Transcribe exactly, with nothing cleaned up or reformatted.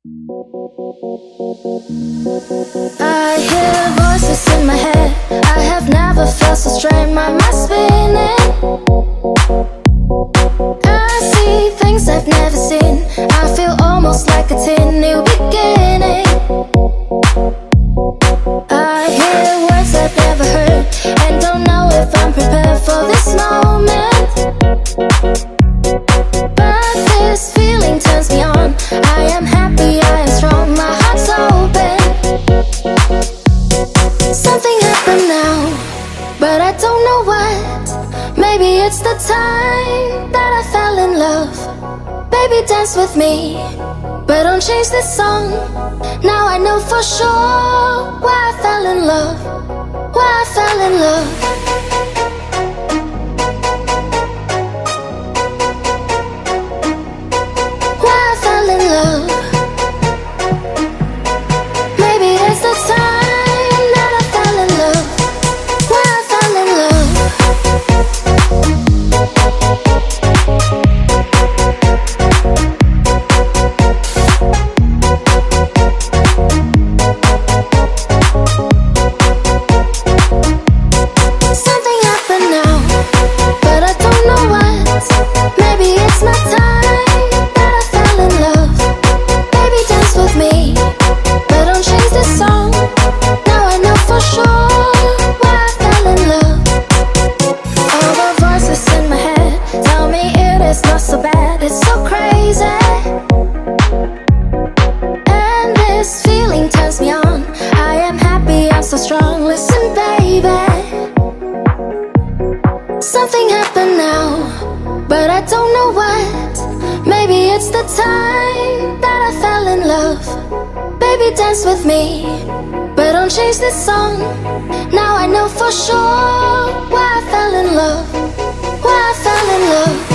I hear voices in my head. I have never felt so strange. My mind's spinning. I see things I've never seen. I feel almost like a teen new beginning. I hear words I've never heard and don't know if I'm prepared for this moment. But this feeling turns me on. I am happy, I am strong, my heart's open. Something happened now, but I don't know what. Maybe it's the time that I fell in love. Baby, dance with me, but don't change this song. Now I know for sure why I fell in love. Why I fell in love. So strong, listen baby. Something happened now, but I don't know what. Maybe it's the time that I fell in love. Baby, dance with me, but don't change this song. Now I know for sure why I fell in love. Why I fell in love.